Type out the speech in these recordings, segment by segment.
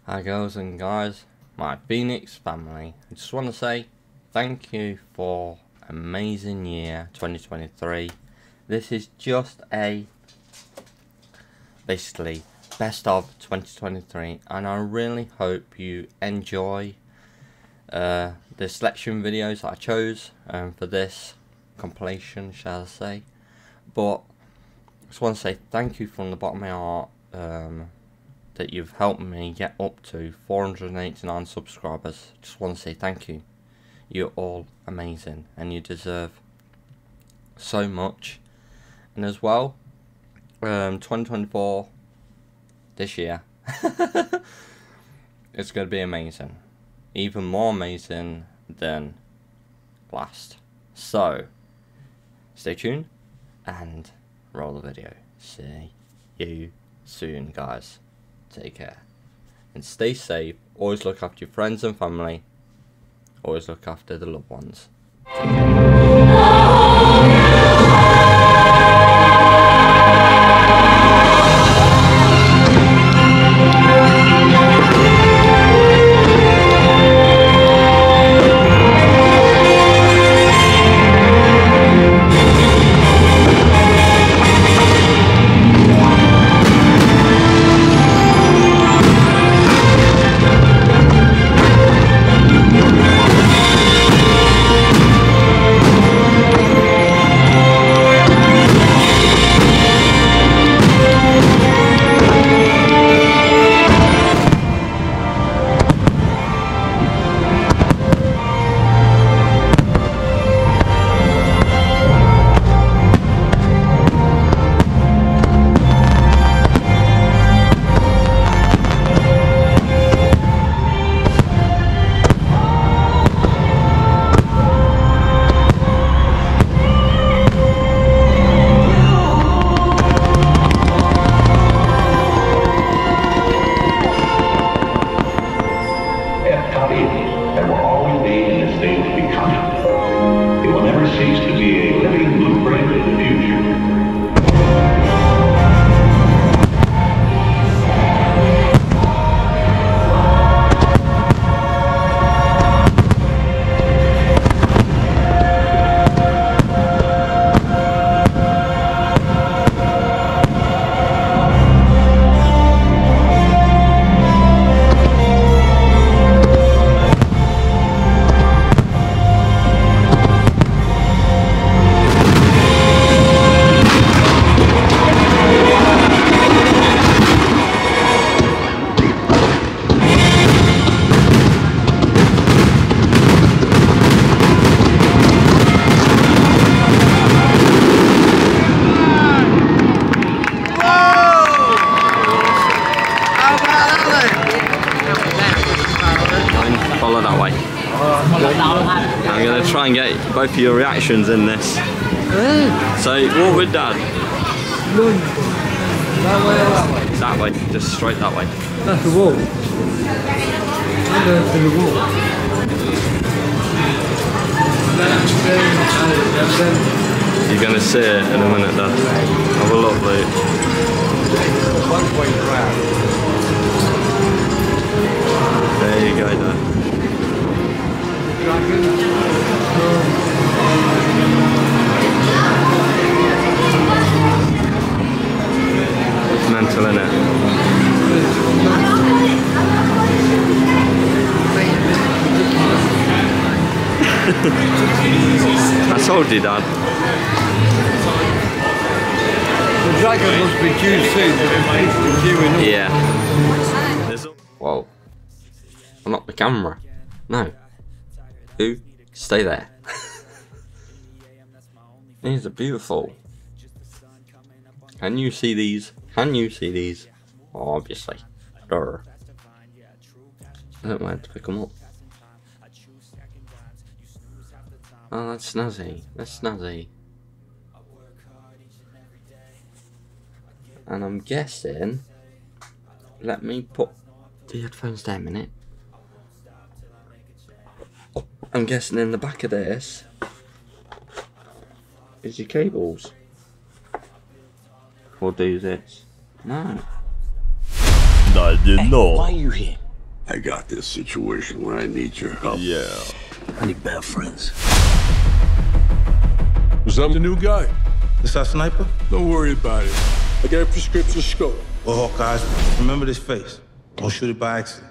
Hi girls and guys, my Phoenix family. I just want to say thank you for amazing year 2023. This is just a basically best of 2023, and I really hope you enjoy the selection videos that I chose for this compilation, shall I say. But I just want to say thank you from the bottom of my heart that you've helped me get up to 489 subscribers. Just want to say thank you. You're all amazing and you deserve so much. And as well, 2024, this year, it's going to be amazing. Even more amazing than last. So, stay tuned and roll the video. See you soon, guys. Take care and stay safe. Always look after your friends and family. Always look after the loved ones. Take care. That will always be in a state of becoming. It will never cease to be a living blueprint of the future. Follow that way. I'm going to try and get both of your reactions in this. So, walk with Dad. That way, just straight that way. That's the wall. I'm going to the wall. You're going to see it in a minute, Dad. Have a look, Luke. There you go, Dad. Mental, innit? I told you, Dad. The dragon must be due soon. Yeah. Whoa. I'm not the camera. No. You stay there. These are beautiful. Can you see these? Can you see these? Oh, obviously. Durr. I don't know where to pick them up. Oh, that's snazzy. That's snazzy. And I'm guessing. Let me put the headphones down a minute. I'm guessing in the back of this is your cables. Or do this. No. I didn't know. Why are you here? I got this situation where I need your help. Yeah. I need bad friends. What's up, the new guy? This our sniper? Don't worry about it. I got a prescription scope. Well, Hawkeyes, remember this face. Don't shoot it by accident.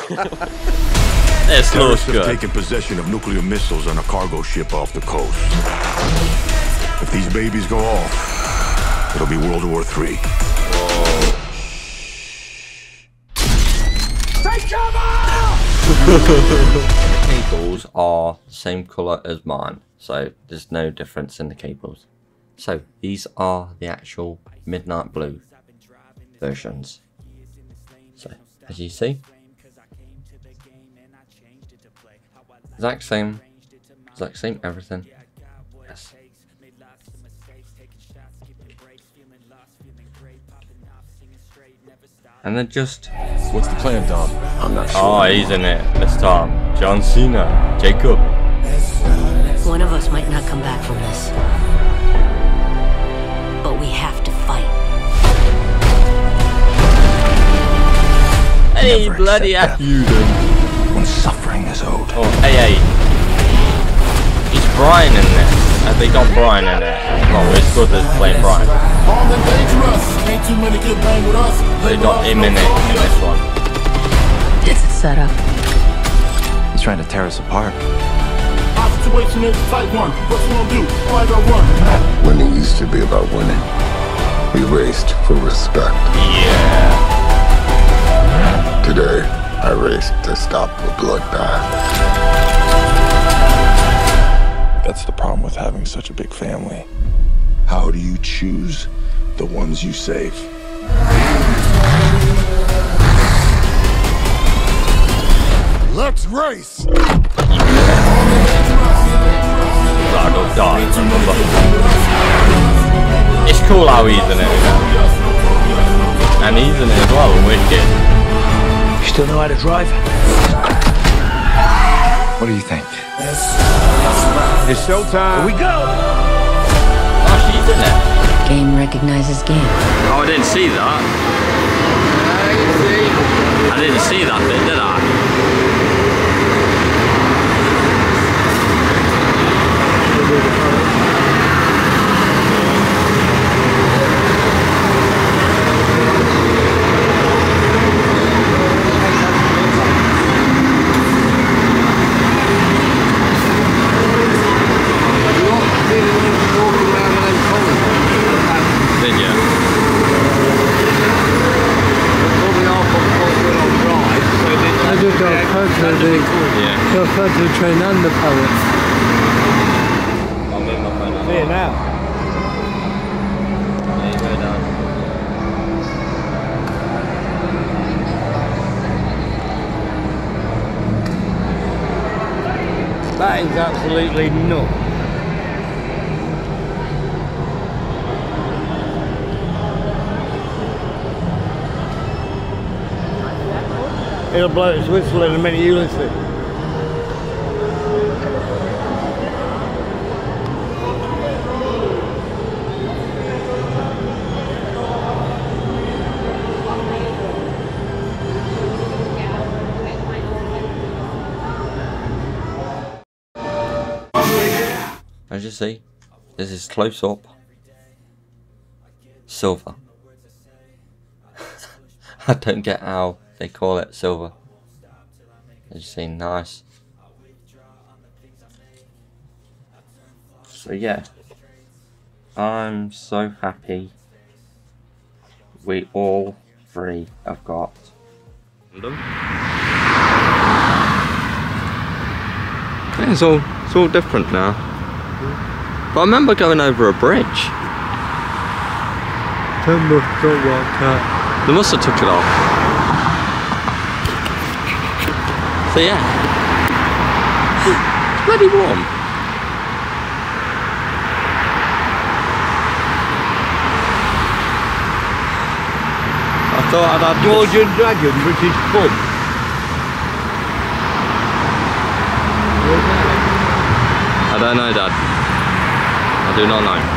This looks Terrorists have good. taken possession of nuclear missiles on a cargo ship off the coast. If these babies go off, it'll be World War III. Take cover! The cables are the same colour as mine, so there's no difference in the cables. So these are the actual midnight blue versions. So as you see, exact same everything. Yes. And then just What's the plan, Dom? I'm not sure. oh, he's in it this time. John Cena, Jacob. One of us might not come back from this. But we have to fight. Hey, bloody F you then. When suffering is owed. Oh, hey. He's Brian in this. Have they got Brian in it? Well, his brother's playing Brian. Armed and dangerous. Ain't too many can bang with us. They got him in it in this one. It's a setup. He's trying to tear us apart. Our situation is type 1. What you gonna do? Fight or run? Winning used to be about winning. We raced for respect. Yeah. Today, I raced to stop the bloodbath. That's the problem with having such a big family. How do you choose the ones you save? Let's race! Ride or die, remember. It's cool how he's in it. And he's in it as well, wicked. You still know how to drive? What do you think? It's showtime. Here we go! Oh, she's in it. Game recognizes game. Oh, I didn't see that. I didn't see that bit, did I? Did you? I just got a photo of the Yeah. got a photo of train and the poet. I'll move my phone on. Here now. There you go, Dan. That is absolutely nuts. It'll blow its whistle in a minute, you listen. As you see, this is close up silver. I don't get how they call it silver. As you see, nice. So yeah, I'm so happy we all three have got them. Yeah, it's all different now. But I remember going over a bridge. They must have took it off. So yeah. It's bloody warm. I thought I'd had Georgian Dragon, British pub. I don't know, Dad. I do not know.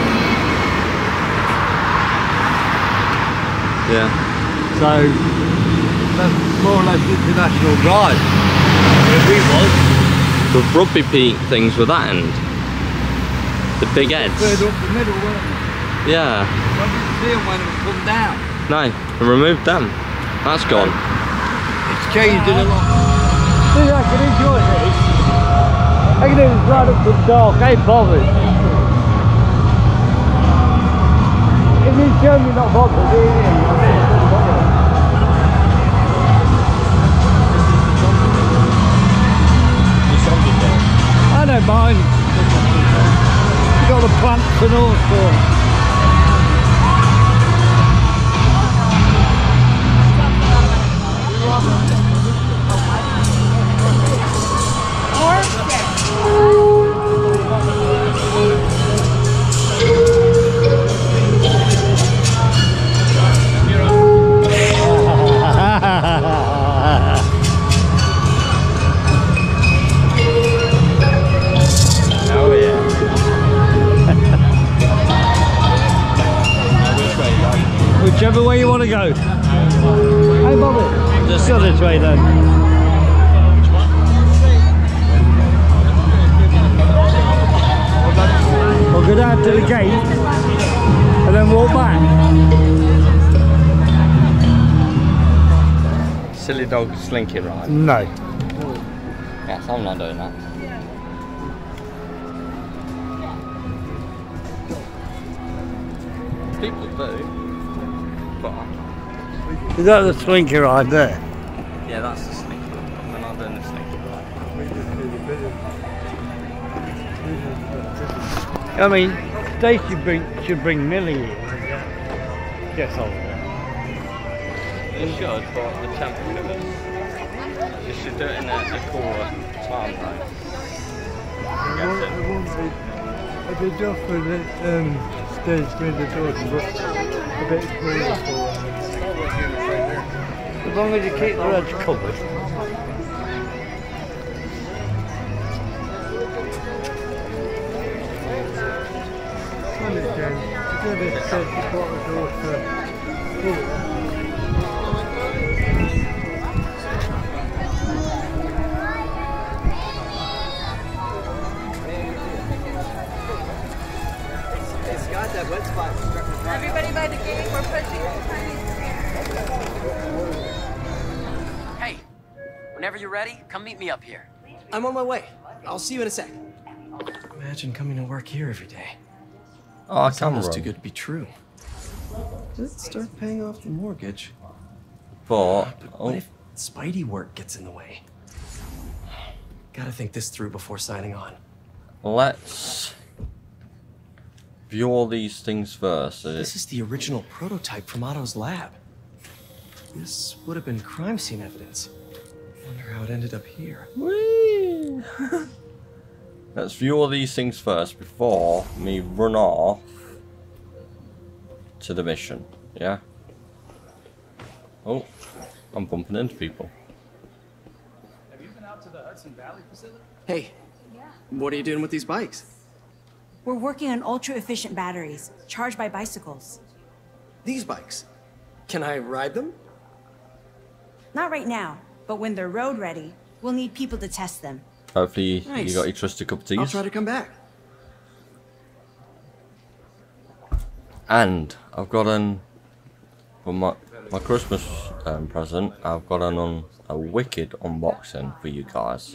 Yeah. So that's more or less international ride. Where we was. The rugby things were that end. The big heads. Third up the middle, weren't they? Yeah. I didn't see them when it was come down. No, I removed them. That's gone. It's changed in a lot. See, I can enjoy this. I can do this right up to the dark, I ain't bothered. If you show me not bothered, I don't mind. You got the plants and all sorts. Whichever way you want to go. Hey Bobby, just go this way then. We'll go down to the gate and then walk back. Silly dog slinky ride. No. Yes, I'm not doing that. People do. Is that the slinky ride there? Yeah, that's the slinky ride. We're not doing the slinky ride. I mean, they should bring Millie in. Yes, over there. They should, but the temperature you should do it in a cooler time though. If you just for the stage with the doors, a bit cooler for as long as you keep the edge covered. Everybody by the gate, we're pushing. Hey, whenever you're ready, come meet me up here. I'm on my way. I'll see you in a sec. Imagine coming to work here every day. Oh, it's almost too good to be true. Let's start paying off the mortgage. But what if Spidey work gets in the way? Gotta think this through before signing on. Let's view all these things first. This is the original prototype from Otto's lab. This would have been crime scene evidence. Wonder how it ended up here. Whee! Let's view all these things first before me run off to the mission. Yeah? Oh, I'm bumping into people. Have you been out to the Hudson Valley facility? Hey, what are you doing with these bikes? We're working on ultra-efficient batteries, charged by bicycles. These bikes? Can I ride them? Not right now, but when they're road ready, we'll need people to test them. Hopefully Nice. you got your trusted cup of tea. I'll try to come back. And I've got for my Christmas present, I've got a wicked unboxing for you guys.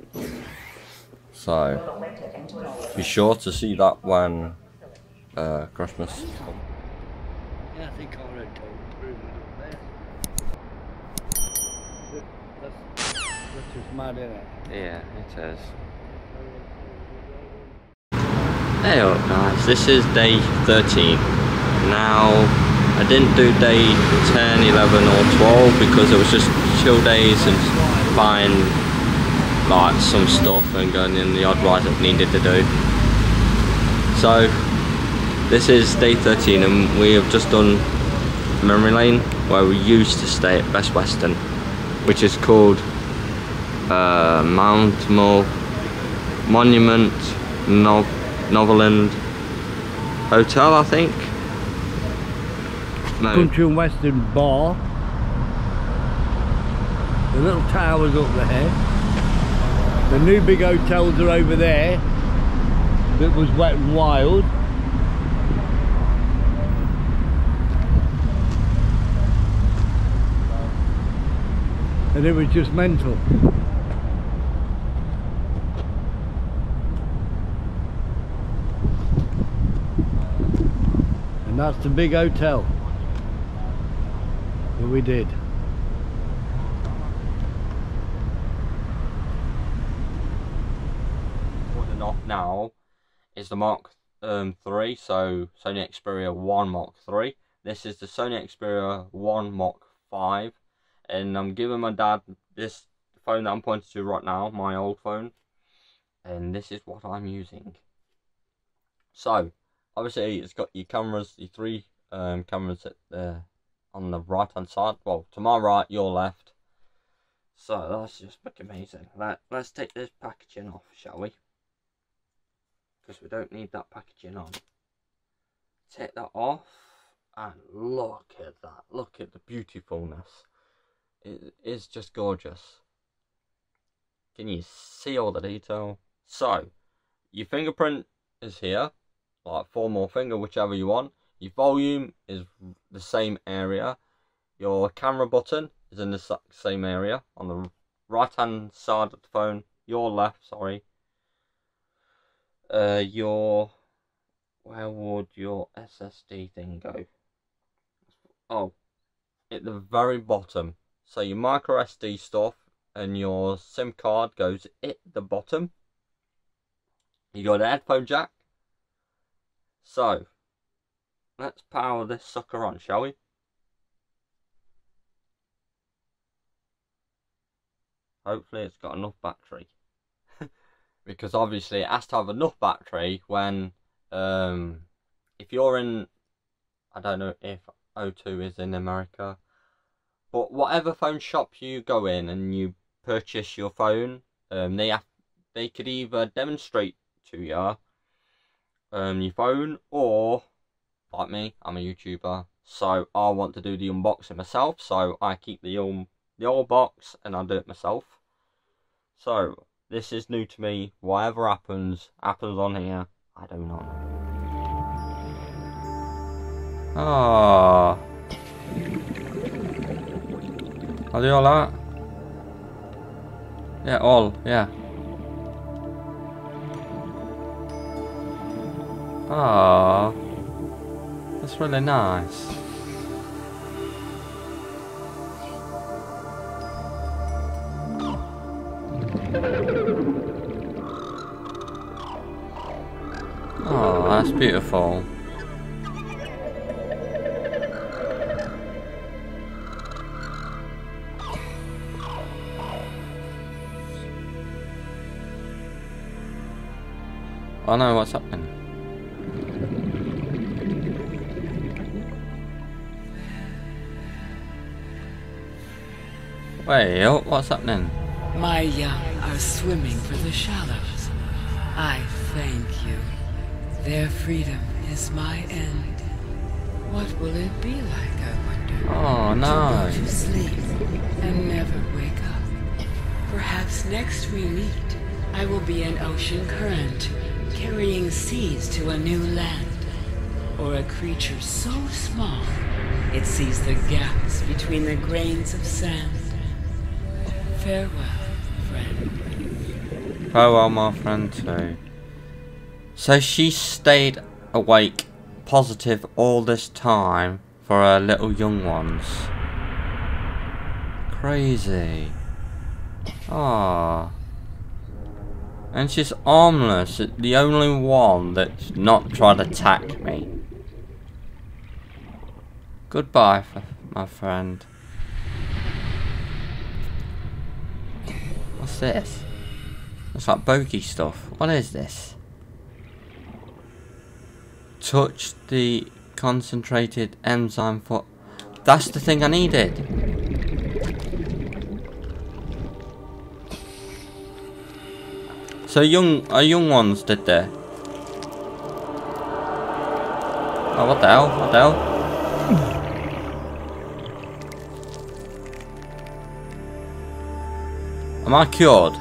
So be sure to see that when Christmas. Yeah, I think I already told through there. That's just mad, isn't it? Yeah, it is. Hey up guys, this is day 13. Now, I didn't do day 10, 11 or 12 because it was just chill days and buying like some stuff and going in the odd rides that needed to do. So, this is day 13 and we have just done Memory Lane where we used to stay at Best Western, which is called Monument Noveland Hotel, I think. No. Country and Western Bar. The little tower's up there. The new big hotels are over there. That was Wet and Wild. And it was just mental. And that's the big hotel that we did. Holding off now is the Mark 3, so Sony Xperia 1 Mark 3. This is the Sony Xperia 1 Mark 5, and I'm giving my dad this phone that I'm pointing to right now, my old phone, and this is what I'm using. So obviously it's got your cameras, your 3 cameras on the right hand side, well, to my right, your left. So that's just fucking amazing. Let's take this packaging off, shall we? Because we don't need that packaging on. Take that off, and look at that. Look at the beautifulness. It is just gorgeous. Can you see all the detail? So, your fingerprint is here, like thumb or finger, whichever you want. Your volume is the same area. Your camera button is in the same area, on the right hand side of the phone. Your left, sorry. Where would your SSD thing go? Oh, at the very bottom. So your micro SD stuff and your SIM card goes at the bottom. You got a headphone jack. So let's power this sucker on, shall we? Hopefully it's got enough battery. Because obviously it has to have enough battery when, if you're in, I don't know if O2 is in America, but whatever phone shop you go in and you purchase your phone, they could either demonstrate to you your phone, or, like me, I'm a YouTuber, so I want to do the unboxing myself, so I keep the old box and I do it myself. So this is new to me. Whatever happens on here. I do not know. Ah. I'll do all that. Yeah, all. Yeah. Ah. That's really nice. Oh, that's beautiful. I know what's happening. Wait, what's happening? My young are swimming for the shallows. I thank you. Their freedom is my end. What will it be like, I wonder? Oh, no. To go to sleep and never wake up. Perhaps next we meet, I will be an ocean current, carrying seas to a new land. Or a creature so small, it sees the gaps between the grains of sand. Farewell, friend. Farewell, my friend, too. So she stayed awake, positive, all this time for her little young ones. Crazy. Ah. And she's armless, the only one that's not tried to attack me. Goodbye, my friend. What's this? It's like bogey stuff. What is this? Touch the concentrated enzyme for... That's the thing I needed. So young ones did there. Oh, what the hell? What the hell? Am I cured?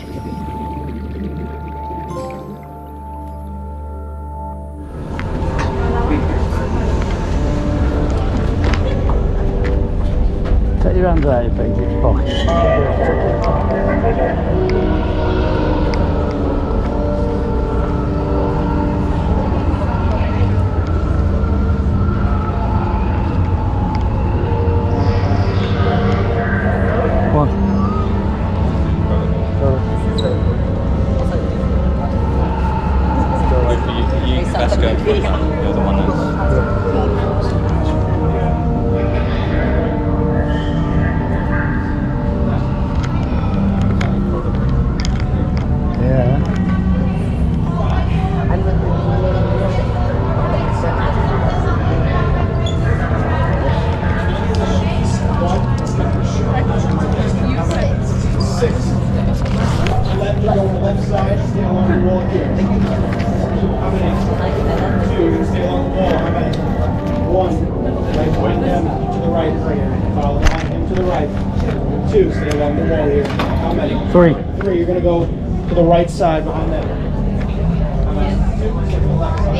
Take your hands out of your pocket. Best go for that. You're the one that's... Yeah. Left side, stay along the wall here. How many? 2, stay along the wall. How many? 1, right him to the right. Follow behind him to the right. 2, stay along the wall here. How many? 3. 3, you're going to go to the right side behind them. How many? 2, stay to the left side.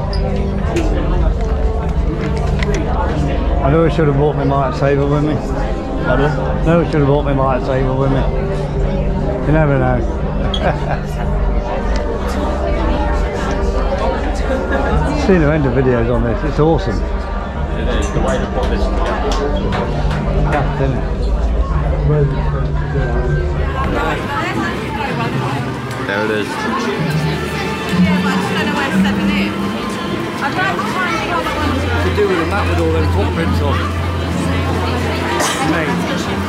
I know I should have brought my lightsaber with me. Pardon? I know I should have brought my lightsaber with me. You never know. Seen a end of videos on this, it's awesome. It is the way to put this together. Yeah, isn't it? There it is. To do with a map with all those footprints on. Mate.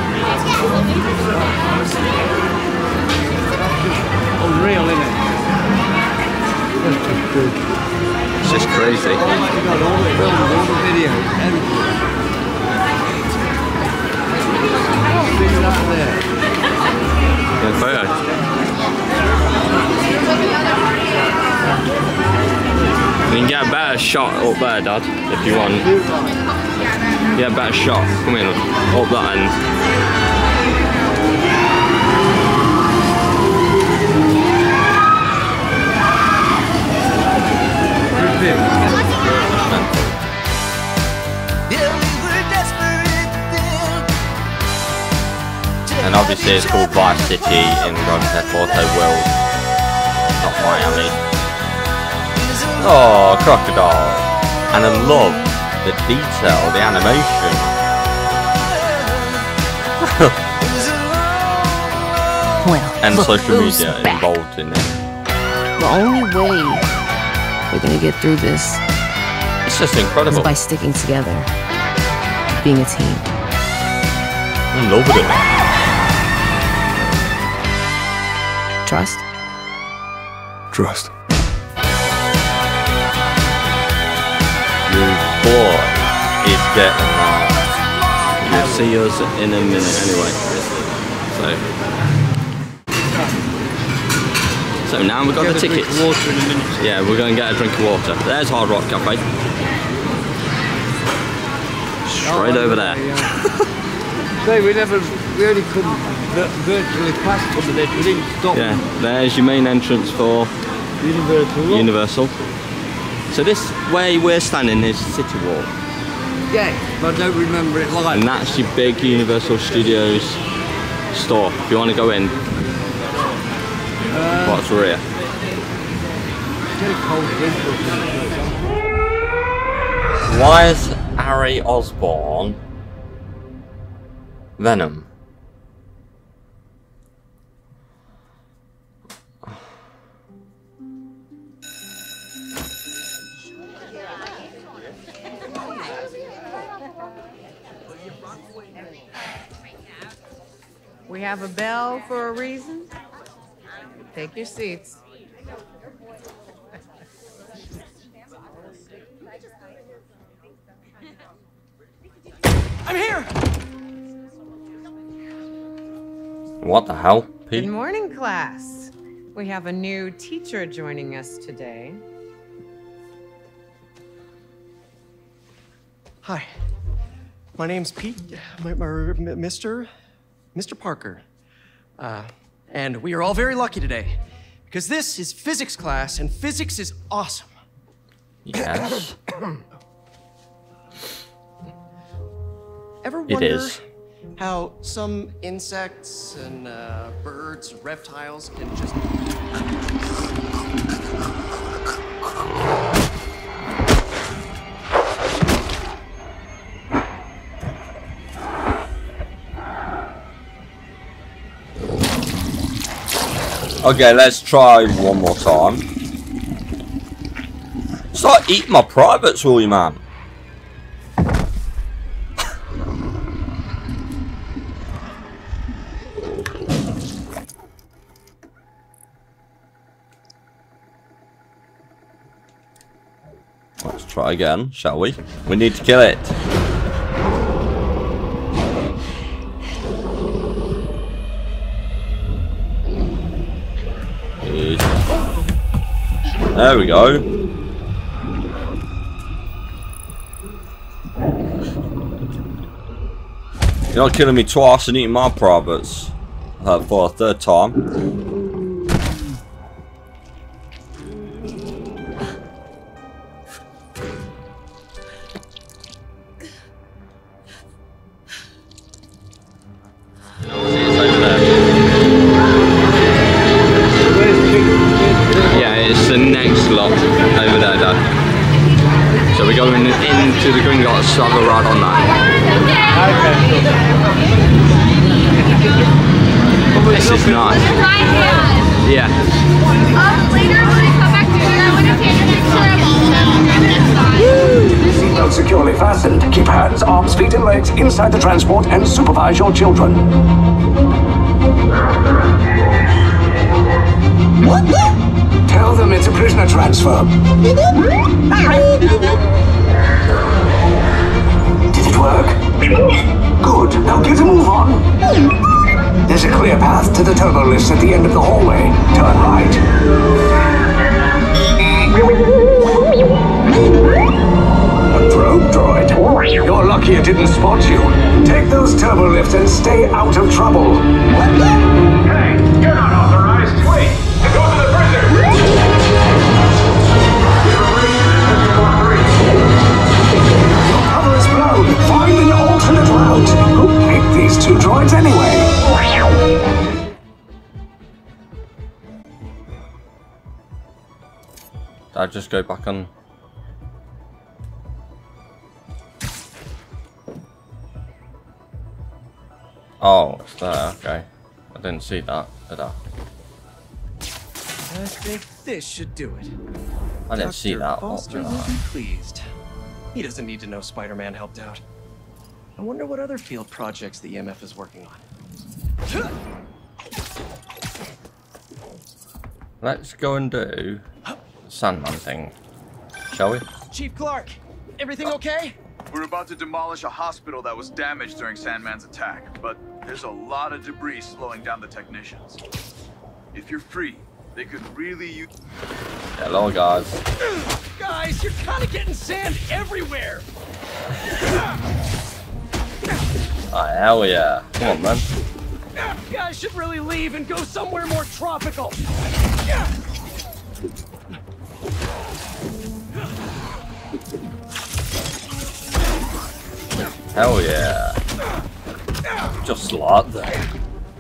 Unreal, isn't it? That's just good. It's just crazy. Oh my god, all the films, all the videos, everything. See that there? Good photo. You can get a better shot up there, Dad, if you want. Get a better shot. Come in, up that end. And obviously it's called Vice City in Grand Theft Auto World, not Miami. Oh, crocodile. And I love the detail, the animation. Well, and look social who's media back. involved in it. The only way we're gonna get through this It's just incredible. is by sticking together, being a team. I'm in love with it. Trust? Trust. Your boy is getting out. You'll see us in a minute anyway. So now we've got the tickets. Water in a minute. Yeah, we're going to get a drink of water. There's Hard Rock Cafe. Straight over there. Say, we only come virtually past some of this, we didn't stop. Yeah, there's your main entrance for Universal. So this way we're standing is City Walk. Yeah, but I don't remember it like. And that's your big Universal Studios store. If you want to go in, what's rear? Why is Harry Osborn Venom? We have a bell for a reason. Take your seats. I'm here! What the hell, Pete? Good morning, class. We have a new teacher joining us today. Hi. My name's Pete. Mr. Parker. And we are all very lucky today, because this is physics class, and physics is awesome. Yes. Ever wonder how some insects and birds, reptiles can just... Okay, let's try one more time. Start eating my privates, will you, man? Let's try again, shall we? We need to kill it. There we go. You're not killing me twice and eating my privates for a third time. The next lot over there, Dad. So we're going into the Gringotts to have a ride on that. This is nice. Yeah. Later when I come back to here, I want to take a picture of all of them. Seatbelt securely fastened. Keep hands, arms, feet and legs inside the transport and supervise your children. What the? Tell them it's a prisoner transfer. Did it work? Good. Now get a move on. There's a clear path to the turbo lifts at the end of the hallway. Turn right. A probe droid. You're lucky it didn't spot you. Take those turbo lifts and stay out of trouble. Hey, you're not authorized. Wait. Go to the prison! Your cover is blown. Find an alternate route. Who picked these two droids anyway? I'll just go back on. Oh, it's there, okay. I didn't see that, did I? I think this should do it. I didn't see that. Foster will be pleased. He doesn't need to know Spider-Man helped out. I wonder what other field projects the EMF is working on. Let's go and do the Sandman thing, shall we? Chief Clark, everything okay? We're about to demolish a hospital that was damaged during Sandman's attack, but there's a lot of debris slowing down the technicians. If you're free, they could really use... Hello, guys. Guys, you're kind of getting sand everywhere. Oh, hell yeah. Come on, man. You guys should really leave and go somewhere more tropical. Hell yeah. Just like that.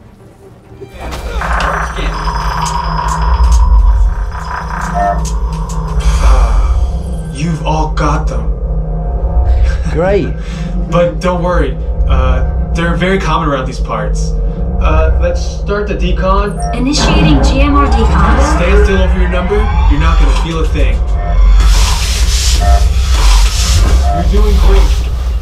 You've all got them. Great. But don't worry, they're very common around these parts. Let's start the decon. Initiating GMR decon. Stay still over your number, you're not gonna feel a thing. You're doing great.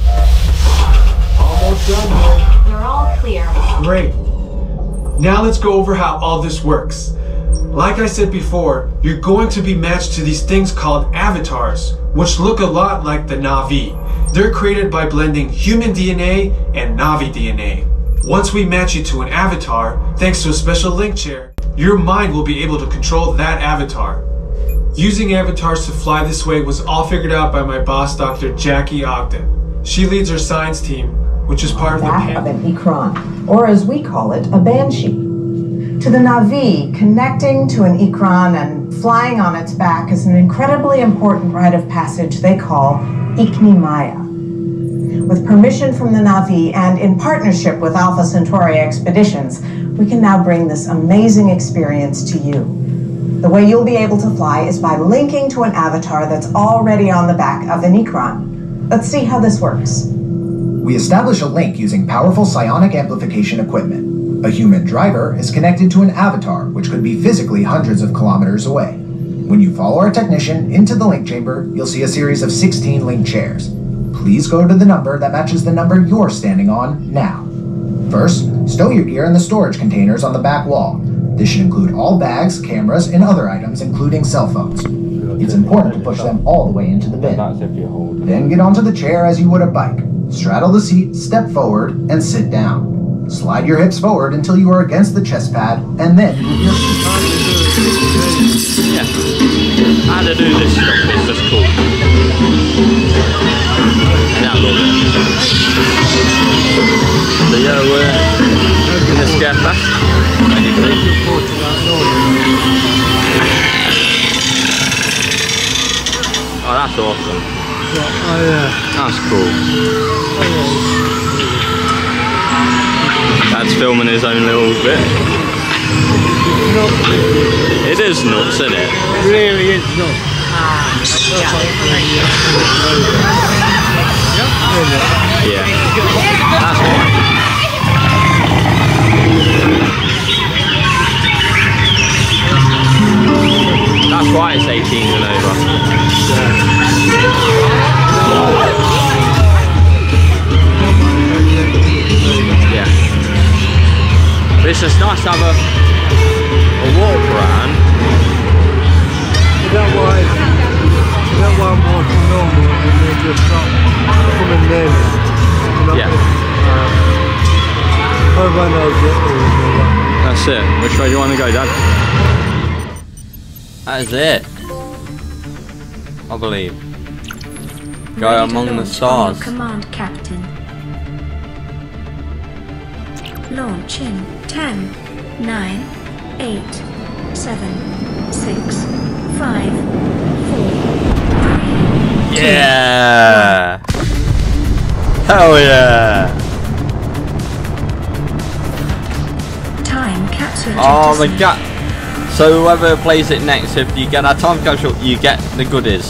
Almost done here. We're all clear. Great. Now let's go over how all this works. Like I said before, you're going to be matched to these things called avatars, which look a lot like the Na'vi. They're created by blending human DNA and Na'vi DNA. Once we match you to an avatar, thanks to a special link chair, your mind will be able to control that avatar. Using avatars to fly this way was all figured out by my boss, Dr. Jackie Ogden. She leads our science team, which is part of the an Ikran, or as we call it, a Banshee. To the Na'vi, connecting to an Ikran and flying on its back is an incredibly important rite of passage they call Ikni Maya. With permission from the Na'vi and in partnership with Alpha Centauri Expeditions, we can now bring this amazing experience to you. The way you'll be able to fly is by linking to an avatar that's already on the back of an Ikran. Let's see how this works. We establish a link using powerful psionic amplification equipment. A human driver is connected to an avatar, which could be physically hundreds of kilometers away. When you follow our technician into the link chamber, you'll see a series of 16 link chairs. Please go to the number that matches the number you're standing on now. First, stow your gear in the storage containers on the back wall. This should include all bags, cameras, and other items, including cell phones. It's important to push them all the way into the bin. Then get onto the chair as you would a bike. Straddle the seat, step forward, and sit down. Slide your hips forward until you are against the chest pad, and then move your feet. Yeah. How to do this stuff is just cool. Yeah, I love it. So yeah, we're in the scare fast. Oh, that's awesome. That's cool. Dad's filming his own little bit. It is nuts, isn't it? It really is nuts. Yeah. That's right. That's why it's 18 and over. Yeah. But it's just nice to have a walk around. You don't want walking normal and then just not coming near me. Yeah. That's it. Which way do you want to go, Dad? That is it. I believe. Go Ready among to the launch stars. on your command, Captain. Launch in 10, 9, 8, 7, 6, 5, 4, 3, Yeah! Hell yeah! time capsule. Oh my god! So whoever plays it next, if you get that time capsule, you get the goodies.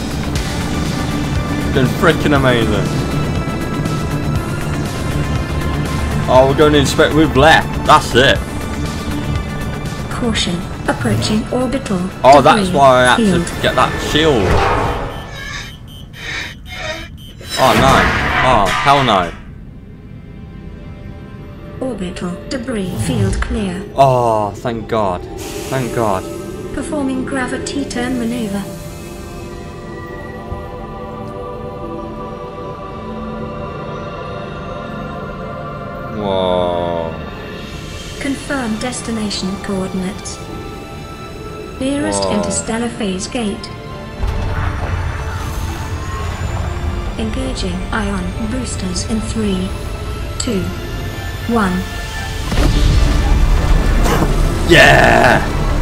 It's been freaking amazing. Oh, we're going to inspect with Blair. That's it. Caution, approaching orbital. Oh, that's debris why I had field. to get that shield. Oh no. Oh, hell no. Orbital debris field clear. Oh, thank God. Thank God. Performing gravity turn maneuver. Whoa. Confirm destination coordinates. Nearest Whoa. interstellar phase gate. Engaging ion boosters in 3, 2, 1. Yeah!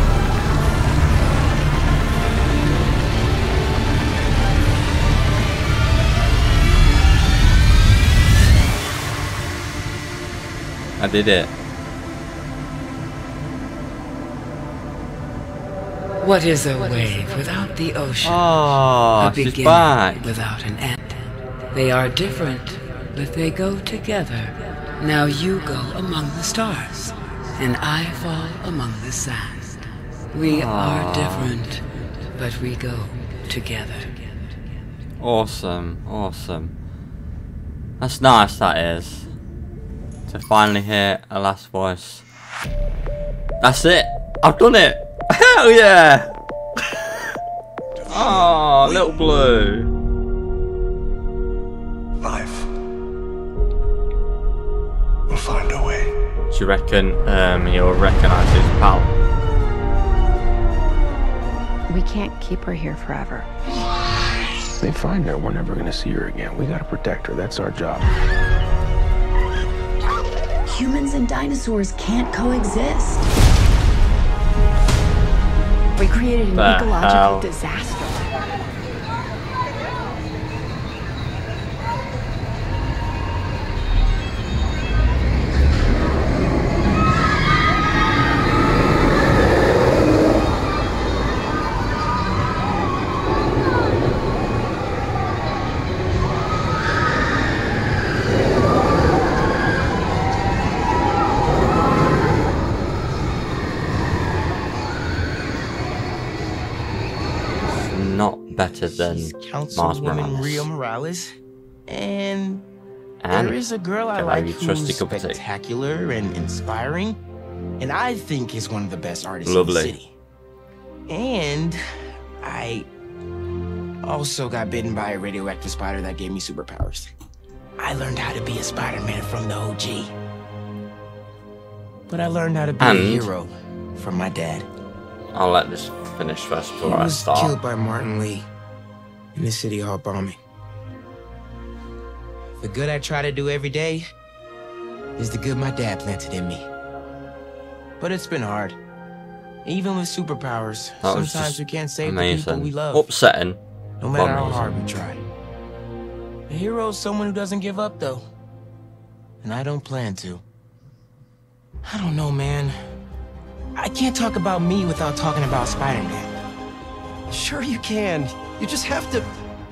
I did it. What is a wave without the ocean? Oh, a she's beginning back. without an end. They are different, but they go together. Now you go among the stars, and I fall among the sand. We are different, but we go together. Awesome, awesome. That's nice, that is. To finally hear a last voice. That's it! I've done it! Hell yeah! Oh, little blue. Life will find a way. Do you reckon you'll recognise his pal? We can't keep her here forever. They find her, we're never gonna see her again. We gotta protect her, that's our job. Humans and dinosaurs can't coexist. We created an ecological disaster. Not better than Mars Councilwoman Rio Morales, and there is a girl I like who's spectacular and inspiring, and I think is one of the best artists in the city. And I also got bitten by a radioactive spider that gave me superpowers. I learned how to be a Spider-Man from the OG. But I learned how to be a hero from my dad. I'll let this finish first before I start. He was killed by Martin Lee in the City Hall bombing. The good I try to do every day is the good my dad planted in me. But it's been hard. Even with superpowers, sometimes we can't save the people we love. Upsetting. No matter how hard we try. A hero is someone who doesn't give up, though. And I don't plan to. I don't know, man. I can't talk about me without talking about Spider-Man. Sure you can. You just have to...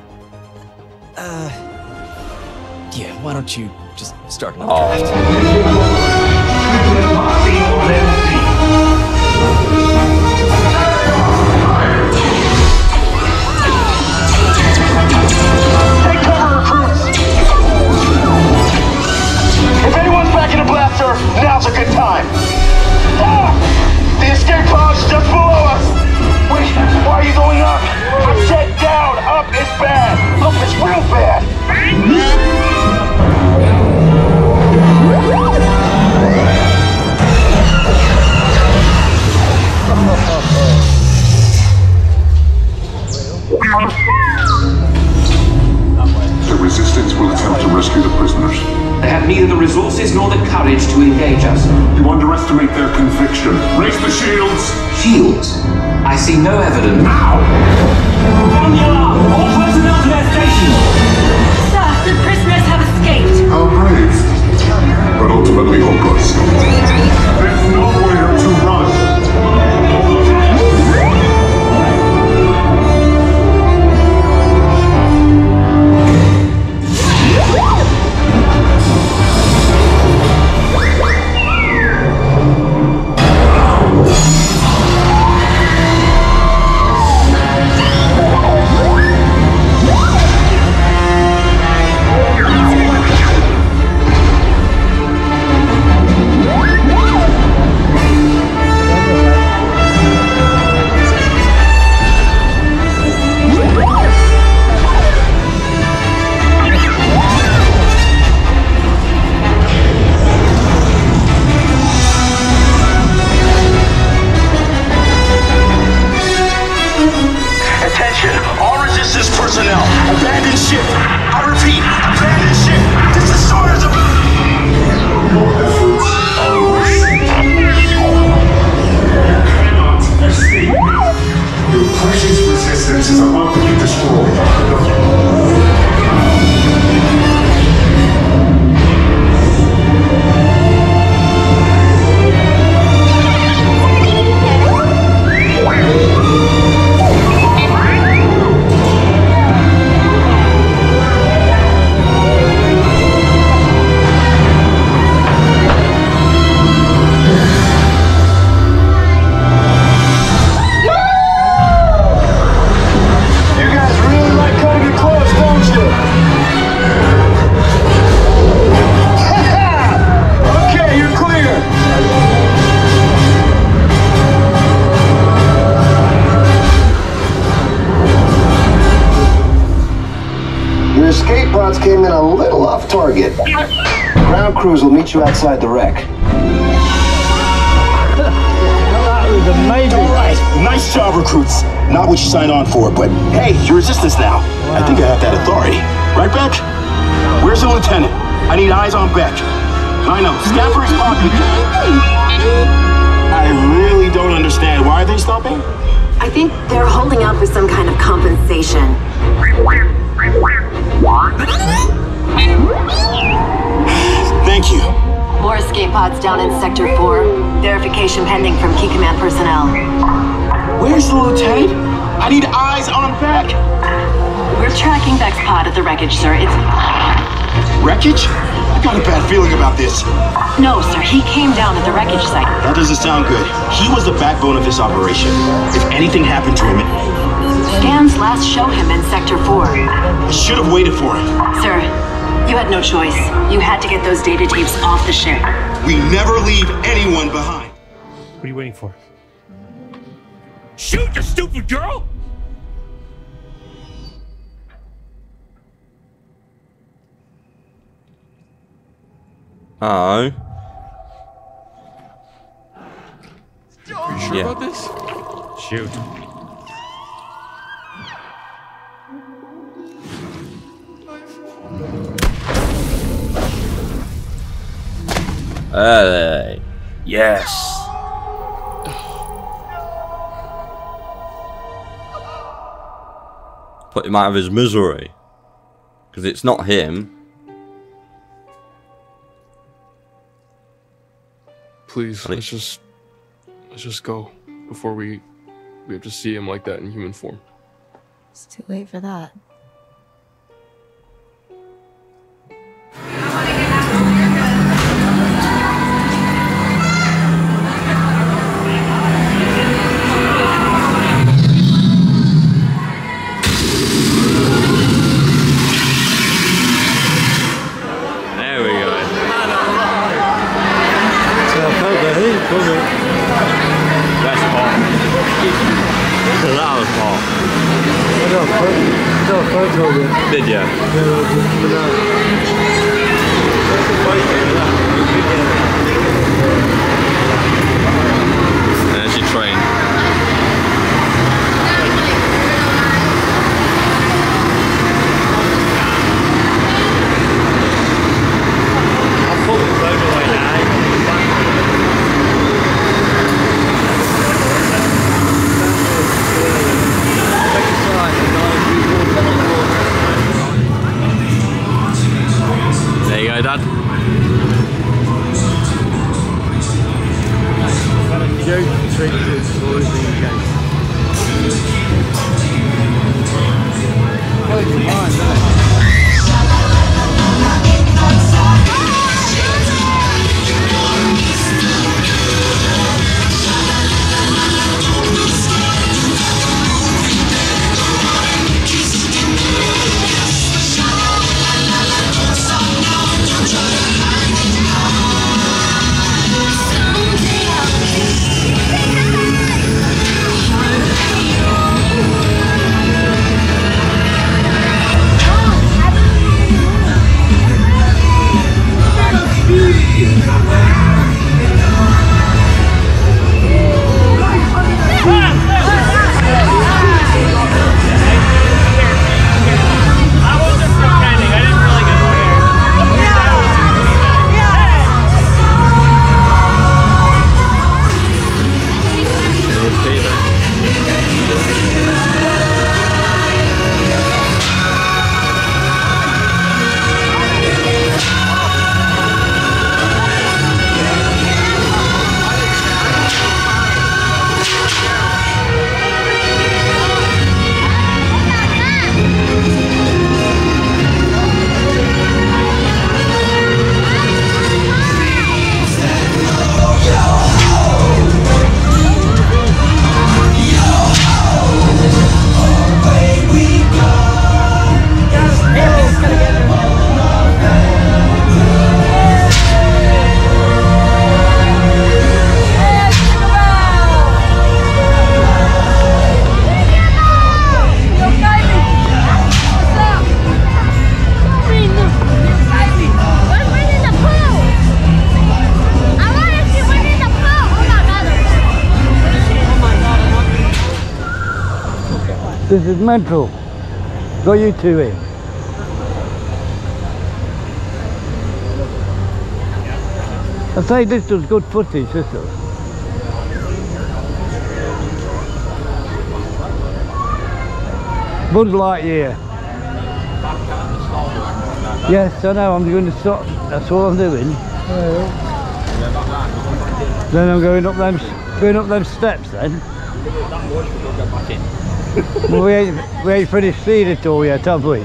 Yeah, why don't you just start an draft? Take cover, recruits! If anyone's packing a blaster, now's a good time. The escape pod's just below us! Wait, why are you going up? I said down! Up is bad! Up is real bad! The resistance will attempt to rescue the prisoners. They have neither the resources nor the courage to engage us. You underestimate their conviction. Raise the shields! Shields? I see no evidence. Now! On the alarm! All personnel to their stations! Sir, the prisoners have escaped. How brave, but ultimately hopeless. There's nowhere to run. Came in a little off target. Ground crews will meet you outside the wreck. That was amazing. All right, nice job, recruits. Not what you signed on for, but hey, you're resistance now. Wow. I think I have that authority. Right, Beck? Where's the lieutenant? I need eyes on Beck. I know, Scaffer is popular. I really don't understand. Why are they stopping? I think they're holding out for some kind of compensation. Thank you. More escape pods down in Sector 4. Verification pending from Key Command personnel. Where's the lieutenant? I need eyes on Beck. We're tracking Beck's pod at the wreckage, sir. It's... Wreckage? I got a bad feeling about this. No, sir. He came down at the wreckage site. That doesn't sound good. He was the backbone of this operation. If anything happened to him... Scans last show him in Sector 4. I should have waited for him. Sir, you had no choice. You had to get those data tapes off the ship. We never leave anyone behind. What are you waiting for? Shoot, you stupid girl! Oh. Are you sure about this? Shoot. Yes. Put him out of his misery. Because it's not him. Please, let's just go before we have to see him like that in human form. It's too late for that. Did ya? There's your train. There you go, Dad. This is mental. Got you two in. I say this does good footage, this does. Buzz Lightyear. Yes, I know, I'm going to stop. That's all I'm doing. Then I'm going up them steps then. Well, we ain't finished seeing it all yet, have we?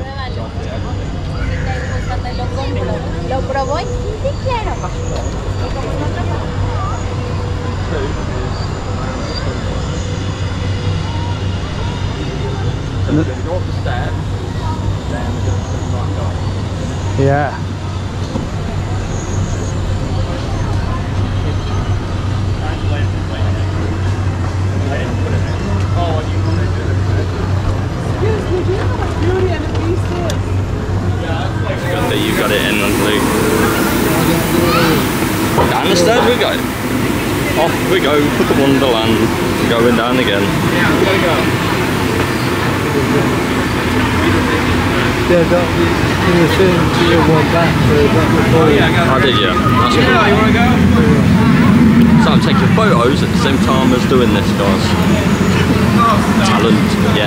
¿Lo probó? Sí, claro. Go up the steps, then we're going to put it back on. Yeah. So you got it in on blue. Down the stairs we go. Off we go, put the Wonderland, going down again. Yeah, we gotta go. Yeah, that was the one back, so that was I did, yeah. That's cool. You wanna go? So I'm taking photos at the same time as doing this, guys. Talent, yeah.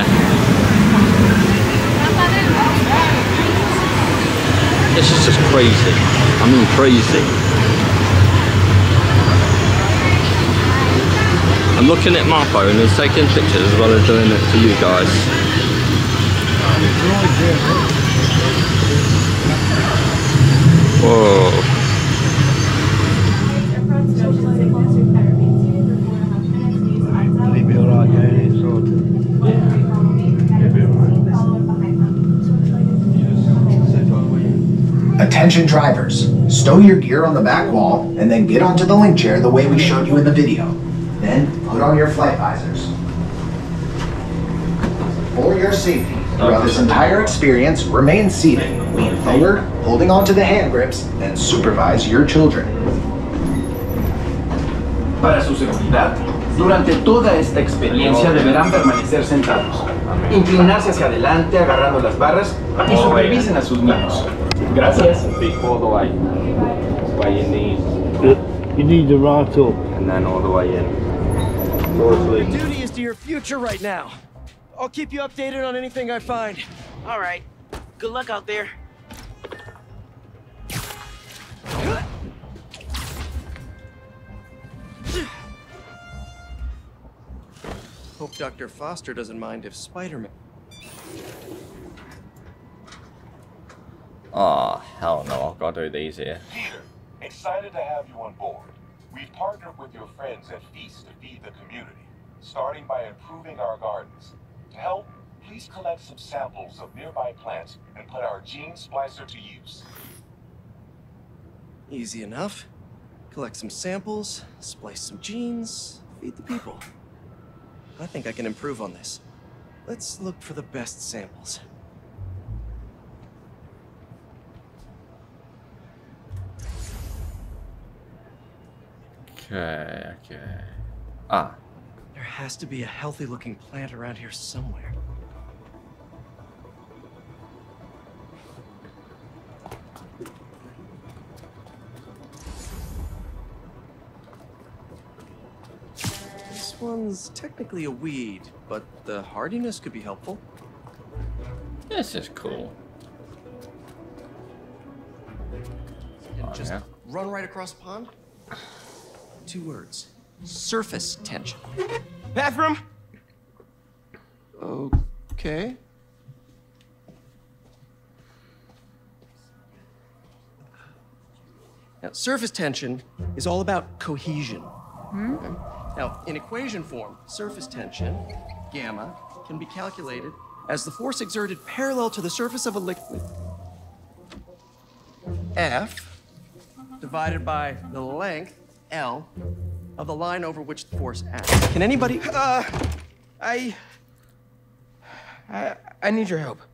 This is just crazy. I mean crazy. I'm looking at my phone and taking pictures as well as doing it for you guys. Whoa. Attention drivers, stow your gear on the back wall and then get onto the link chair the way we showed you in the video. Then put on your flight visors. For your safety, throughout this entire experience, remain seated, lean forward, holding onto the hand grips, and supervise your children. Para su seguridad, durante toda esta experiencia deberán permanecer sentados, inclinarse hacia adelante agarrando las barras y supervisen a sus niños. Gracias. All the way. Where you need. You need to right up. And then all the way in. My duty is to your future right now. I'll keep you updated on anything I find. All right. Good luck out there. Hope Dr. Foster doesn't mind if Spider-Man... Oh, hell no, I've got to do these here. Peter, excited to have you on board. We've partnered with your friends at Feast to feed the community, starting by improving our gardens. To help, please collect some samples of nearby plants and put our gene splicer to use. Easy enough. Collect some samples, splice some genes, feed the people. I think I can improve on this. Let's look for the best samples. Okay. Ah. There has to be a healthy-looking plant around here somewhere. This one's technically a weed, but the hardiness could be helpful. This is cool. And just run right across the pond. 2 words. Surface tension. Bathroom? Okay. Now, surface tension is all about cohesion. Okay? Now, in equation form, surface tension, gamma, can be calculated as the force exerted parallel to the surface of a liquid, F, divided by the length, L, of the line over which the force acts. Can anybody... I need your help.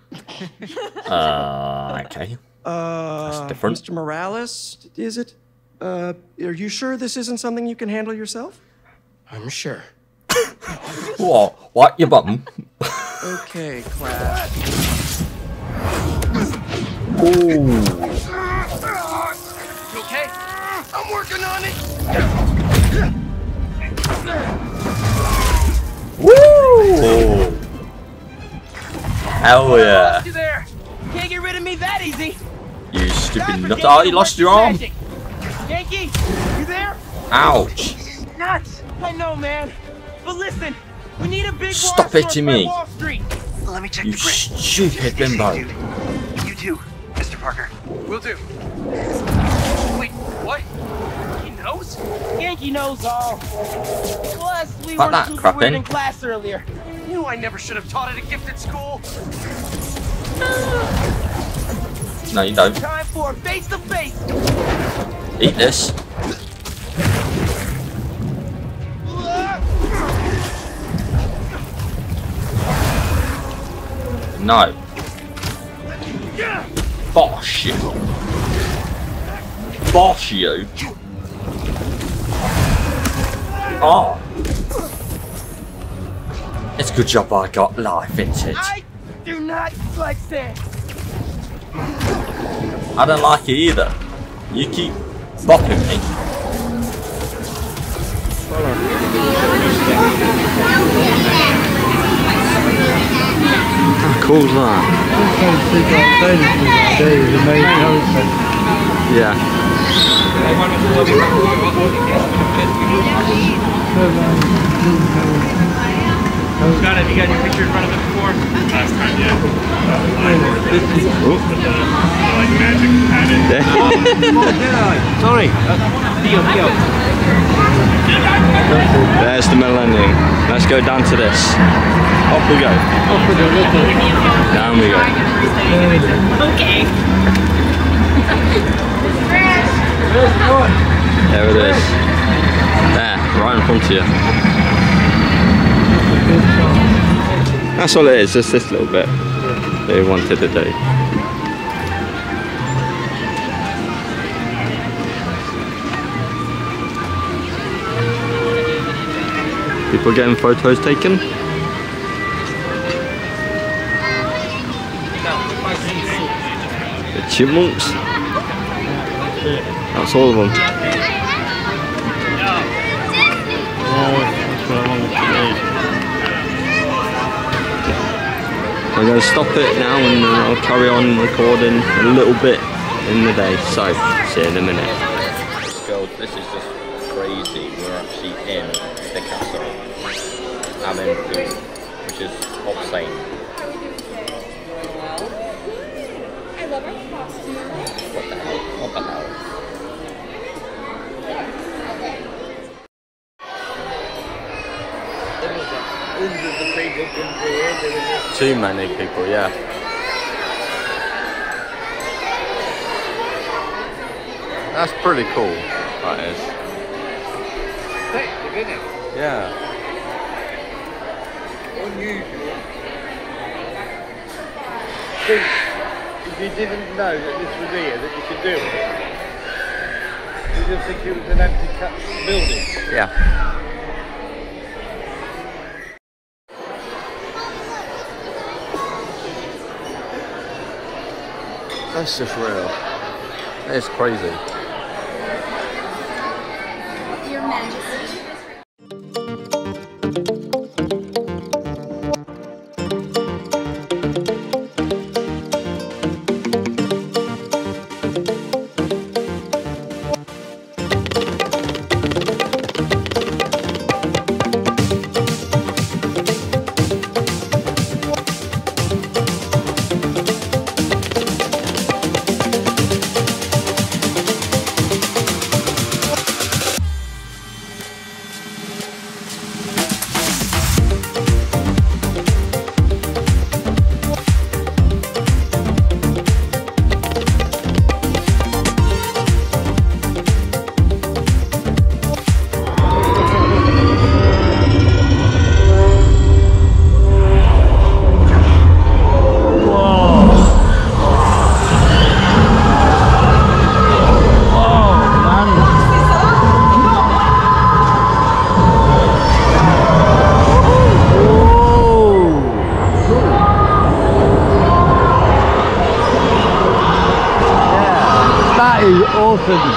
Okay. That's different. Mr. Morales, is it? Are you sure this isn't something you can handle yourself? I'm sure. What? Your bum? Okay, class. You okay? I'm working on it. Woo! Hell yeah. You there. Can't get rid of me that easy. You stupid nut. Oh, you lost your arm. Yankee, you there? Ouch. Nuts. I know, man. But listen, we need a big Stop hitting me. Wall Street. Let me check You the grid. stupid bimbo. You too, Mr. Parker. Will do. Wait, what? He knows? Yankee knows all. Plus, we Fuck were that super crap weird in. in class earlier. Knew I never should have taught at a gifted school. No, you don't. Time for face to face. Eat this. No. Bosh you. Bosh you. Oh. It's a good job I got life, isn't it? I do not like sand. I don't like it either. You keep bopping me. How cool is that? Yeah. Scott, have you got your picture in front of it before? Last time, yeah. Like magic added. Sorry. There's the millennium. Let's go down to this. Off we go. Down we go. Okay. There it is. There, right in front of you. That's all it is, just this little bit they wanted to do. People getting photos taken. The chipmunks. That's all of them. I'm going to stop it now and I'll carry on recording a little bit in the day. So, see you in a minute. Girls, this is just crazy. We're actually in the castle having food, which is obscene. I love our costume. What the hell? What the hell? Too many people, yeah. That's pretty cool, that is. Yeah. Unusual. See, if you didn't know that this was here, that you could do it, you just think it was an empty building. Yeah. That's just real. It's crazy. Your Majesty. That is awesome.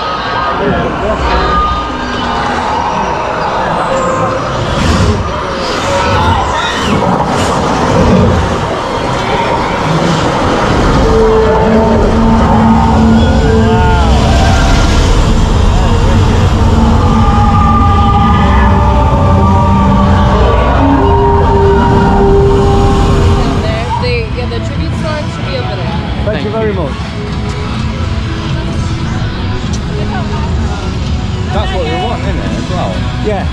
one should be over there. Thank you very much. That's what we want, isn't it, as well? Yeah.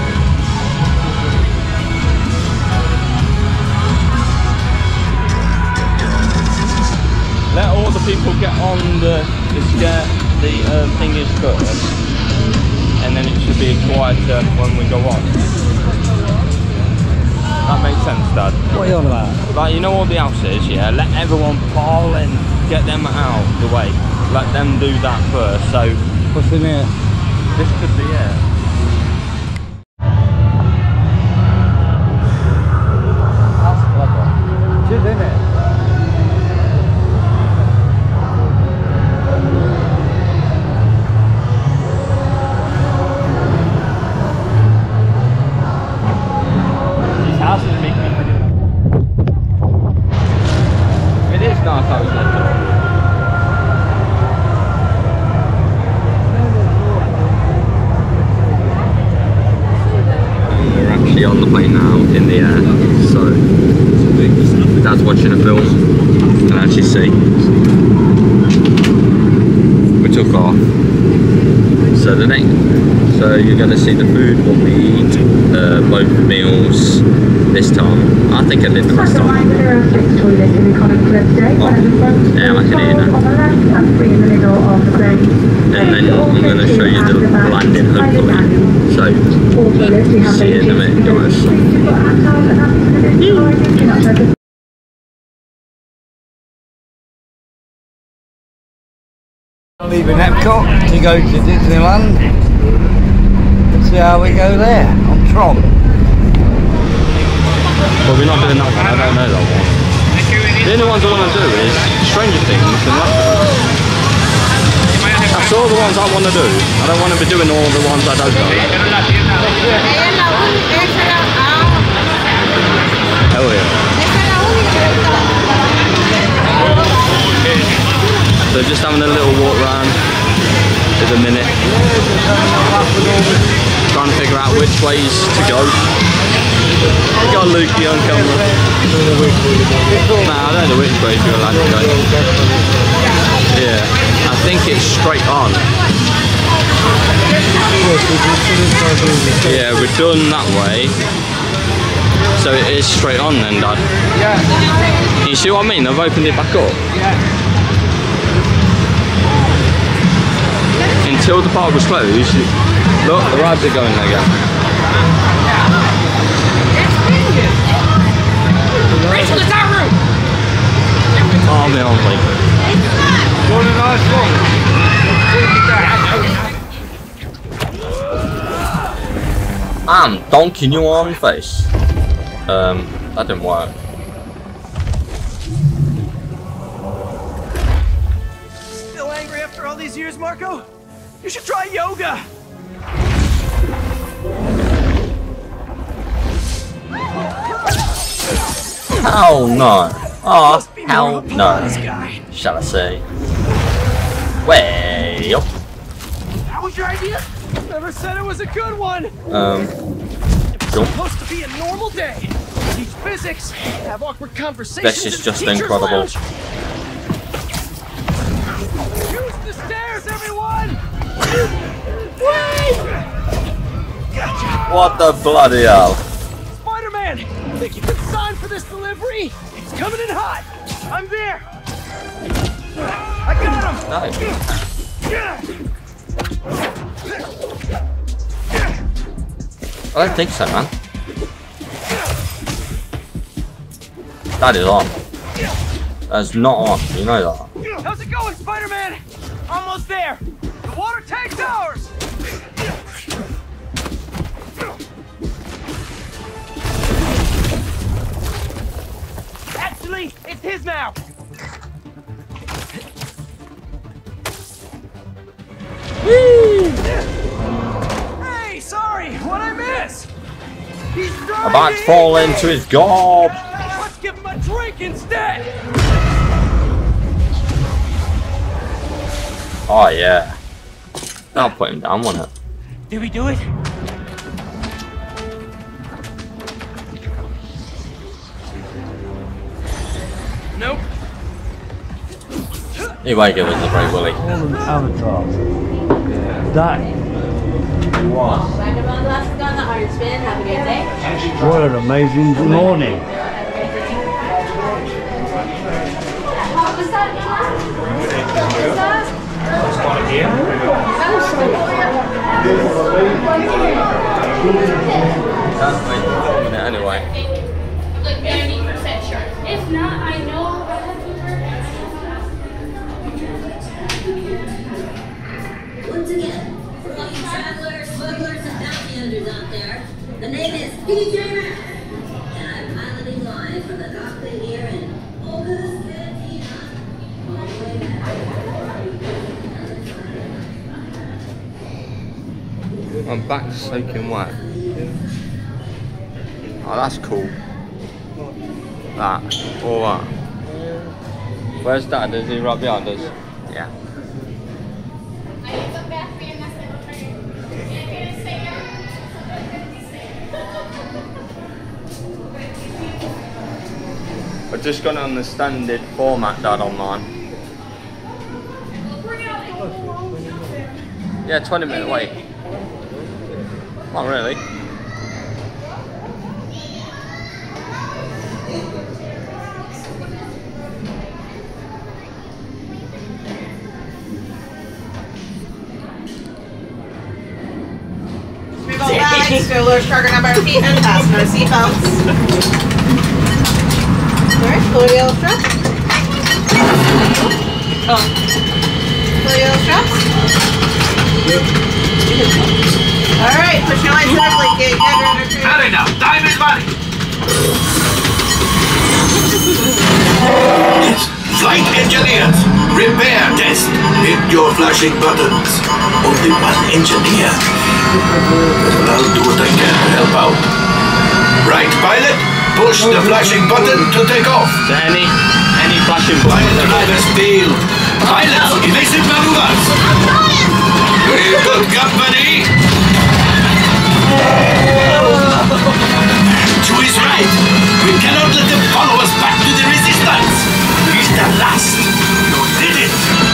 Let all the people get on the thing is first, and then it should be quieter when we go on. That makes sense, Dad. What are you on about? Like, you know all the houses, yeah? Let everyone fall in, get them out the way. Let them do that first, so... What's in here? This could be it. That's clever. It is, isn't it? These houses make me... It is nice how it's left up. On the plane now, in the air, so Dad's watching a film, and as you see, we took off. So you're going to see the food what we eat, both meals this time. I think I did the last time. Oh, yeah, I can hear now. And then I'm going to show you the landing hopefully. So, see you in a minute, guys. Leaving Epcot to go to Disneyland. Let's see how we go there on Tron. Well, we're not doing that one, I don't know that one. The only ones I want to do is Stranger Things and Last. That's all the ones I want to do. I don't want to be doing all the ones I don't know. Hell yeah. So just having a little walk around for a minute. Trying to figure out which ways to go. We got Lukey on camera. Nah, I don't know which way we're allowed to go. Yeah, I think it's straight on. Yeah, we're done that way. So it is straight on then, Dad. You see what I mean? I've opened it back up. Until the park was closed, look, the rides are going again. Race to the top room! Oh, my only. What a nice one. I'm donking you on the face. That didn't work. Still angry after all these years, Marco? You should try yoga! Hell no. Oh, hell no. Shall I say? Way up. That was your idea? Never said it was a good one! It's supposed to be a normal day. Teach physics, have awkward conversations. This is just incredible. Lounge. Use the stairs, everyone! Wait! Gotcha. What the bloody hell? Spider-Man, think you can sign for this delivery? It's coming in hot. I'm there. I got him. Nice. I don't think so, man. That is on. That's not on. You know that. How's it going, Spider-Man? Almost there. The water tank's ours. Actually, it's his now. Hey, sorry, what'd I miss? He's driving. About to fall into his gob. Let's give him a drink instead. Oh yeah. I'll put him down, won't it? Did we do it? Nope. He won't give us a break, will he? Avatar. That. What an amazing morning. Anyway. If not, I know. Once again, for all you travelers, smugglers, and bounty hunters out there, the name is PJ Masks, and I'm piloting live from the cockpit here in Olga's Cantina. All the way back. My back's soaking wet. Oh, that's cool. That. All that. Where's Dad? Is he right behind us? Yeah. We're just gonna on the standard format, Dad, online. Yeah, 20-minute wait. Not really. Lower stronger number of feet and fasten our seatbelts. Alright, pull your yellow strap. Oh. Pull your yellow straps. Alright, push your lights up like you get Hurry now, time is money! Flight engineers, repair test. Hit your flashing buttons. Only one engineer. But I'll do what I can to help out. Right, pilot, push the flashing button to take off. Any flashing button? Pilot drivers failed. Pilot, evasive maneuvers. Very good company. Chewie's right. We cannot let them follow us back to the resistance. He's the last. You did it.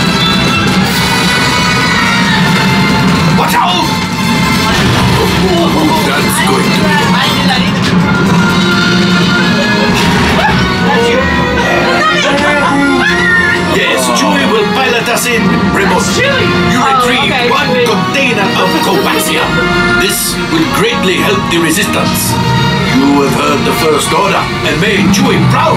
Watch out! That's going to be. I did that either. Yes, Chewie will pilot us in remotely. You retrieve one container of coaxium. This will greatly help the resistance. You have heard the First Order and made Chewie proud.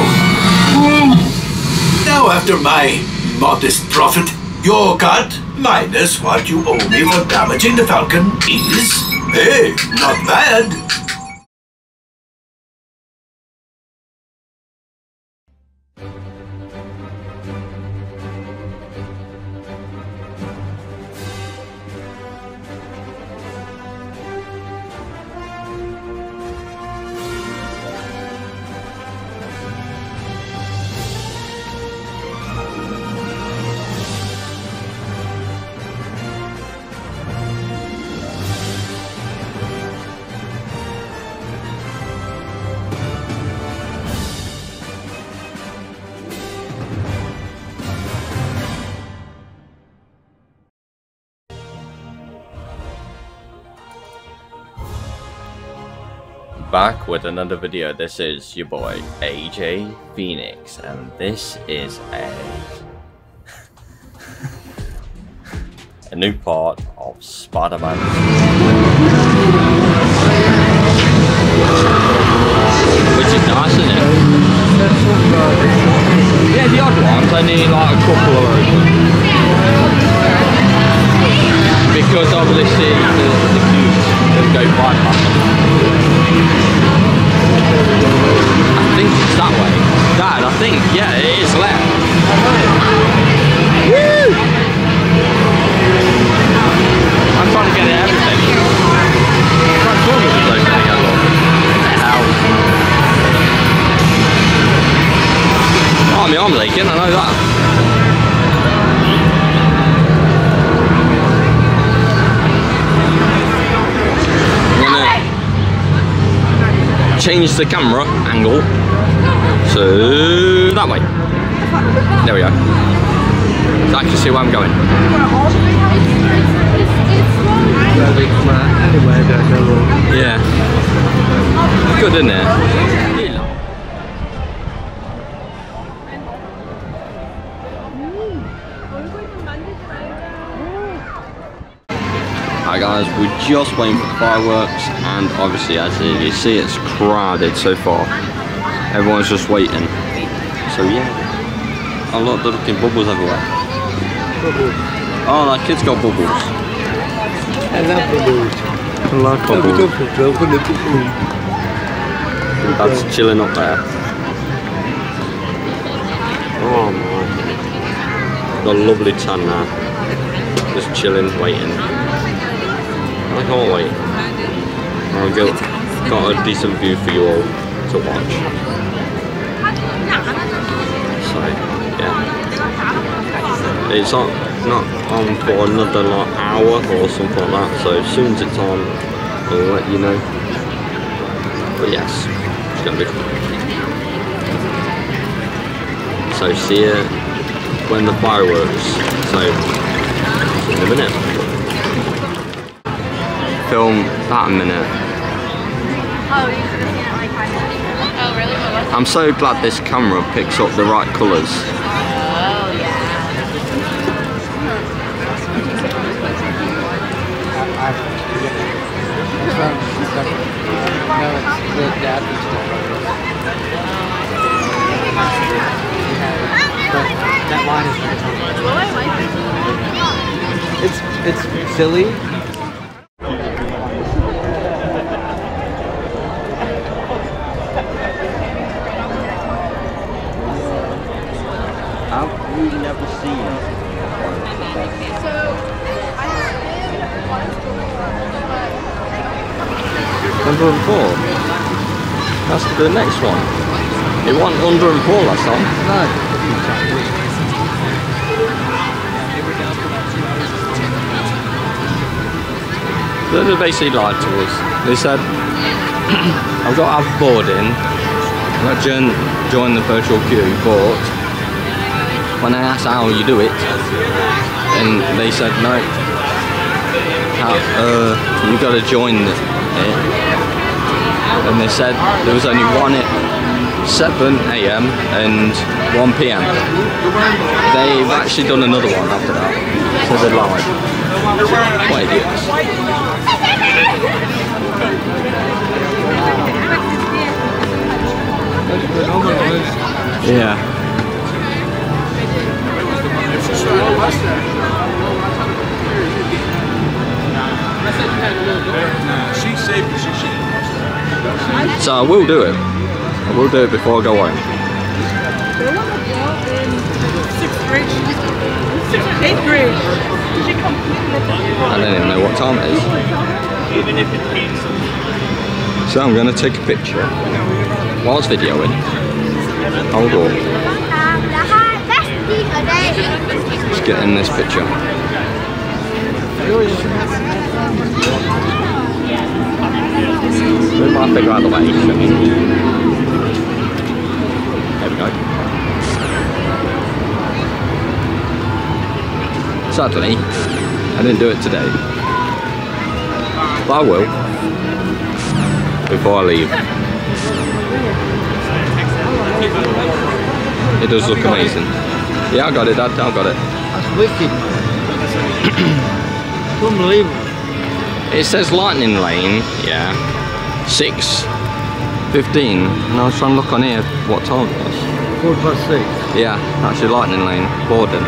Now, after my modest profit, your cut, minus what you owe me for damaging the Falcon, is, hey, not bad. Back with another video. This is your boy AJ Phoenix, and this is a new part of Spider-Man. Which is nice, isn't it? Yeah, the odd ones, I need like a couple of those. Because obviously the cubes that go bypass. I think it's that way. Dad, I think, yeah, it is left. Woo! I'm trying to get it everything. I'm trying to talk with those things. Hell. Oh, my arm's aching, I know that. Change the camera angle so that way. There we go. So I can see where I'm going. Yeah. Good, isn't it? Hi guys, we're just waiting for the fireworks, and obviously as you see it's crowded so far. Everyone's just waiting. So yeah. Oh look, they're looking bubbles everywhere. Bubbles. Oh, that kid's got bubbles. I love bubbles. I like bubbles. That's chilling up there. Oh man. Got a lovely tan there. Just chilling, waiting. I can't wait. I've got a decent view for you all to watch. So, yeah. It's not on for another like hour or something like that, so as soon as it's on, I'll let you know. But yes, it's gonna be cool. So see you when the fireworks. So, in a minute. Film that a minute. Oh, you should have seen it like 5 minutes. Oh, really? What was it? I'm so glad this camera picks up the right colours. Oh, yeah. That line is it's silly. I've really never seen it. Under and four. That's the next one. It wasn't under and four last time. No. They basically lied to us. They said, I've got to have boarding. I've got to join the virtual queue, but when I asked how you do it, and they said no, you got to join it. And they said there was only one at 7 AM and 1 PM. They've actually done another one after that, so they're live. What idiots. Yeah. So I will do it. I will do it before I go home. Eighth grade. I don't even know what time it is. So I'm going to take a picture whilst videoing. Hold on. Let's get in this picture. We might figure out the way. There we go. Sadly, I didn't do it today. But I will. Before I leave. It does look amazing. Yeah, I got it, Dad. I got it. That's wicked. Unbelievable. It says lightning lane, yeah. 6:15. And I was trying to look on here what time it was. 6:45. Yeah, actually lightning lane, boarding.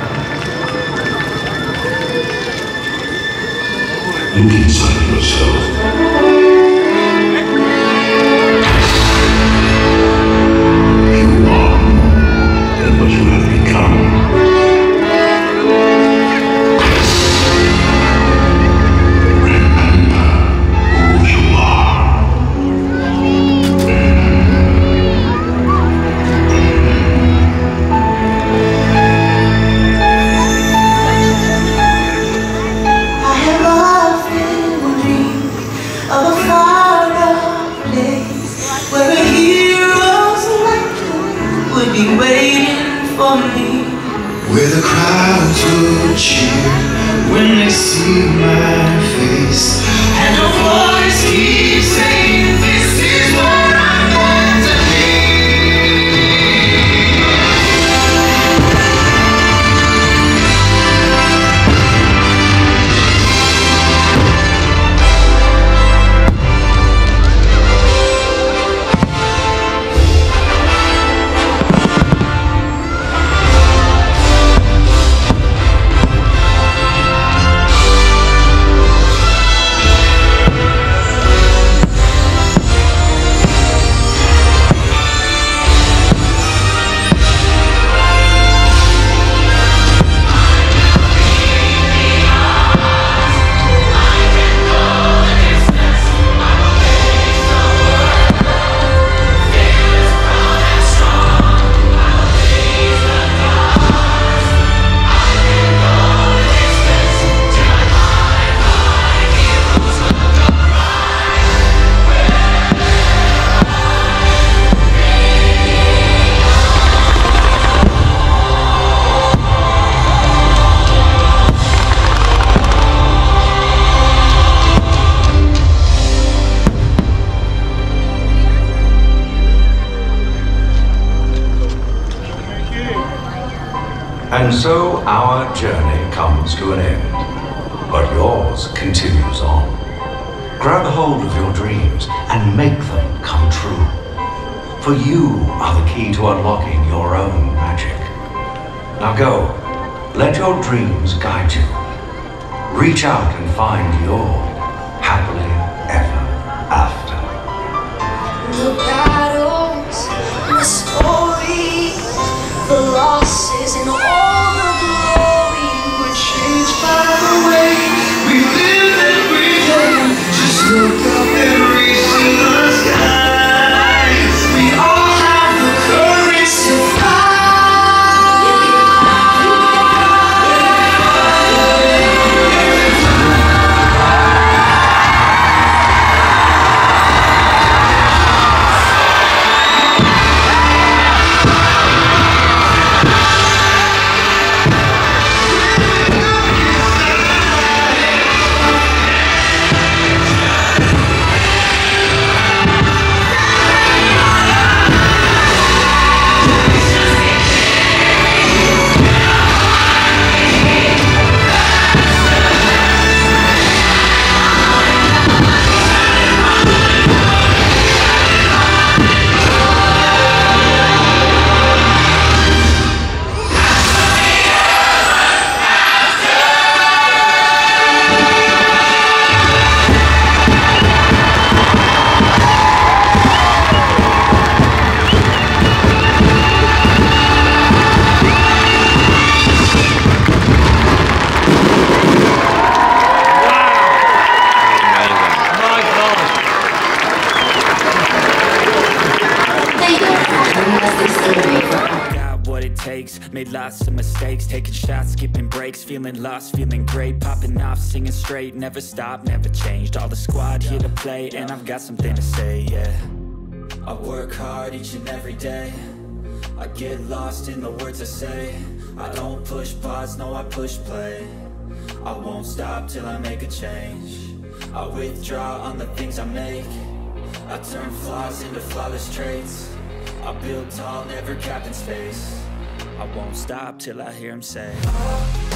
Look inside yourself. You are more than what you have become. Waiting for me. where the crowds will cheer when they see my face, and a voice keeps saying, this is what I'm meant to be. And so our journey comes to an end, but yours continues on. Grab hold of your dreams and make them come true. For you are the key to unlocking your own magic. Now go, let your dreams guide you. Reach out and find your happily ever after. The battles, the story, the losses and all the glory were changed by the way we live every day. Just look up and reach to the sky. We all have the courage to made lots of mistakes, taking shots, skipping breaks, feeling lost, feeling great, popping off, singing straight, never stopped, never changed, all the squad here to play, and I've got something to say, yeah. I work hard each and every day, I get lost in the words I say, I don't push pause, no I push play, I won't stop till I make a change, I withdraw on the things I make, I turn flaws into flawless traits, I build tall, never capped in space, I won't stop till I hear him say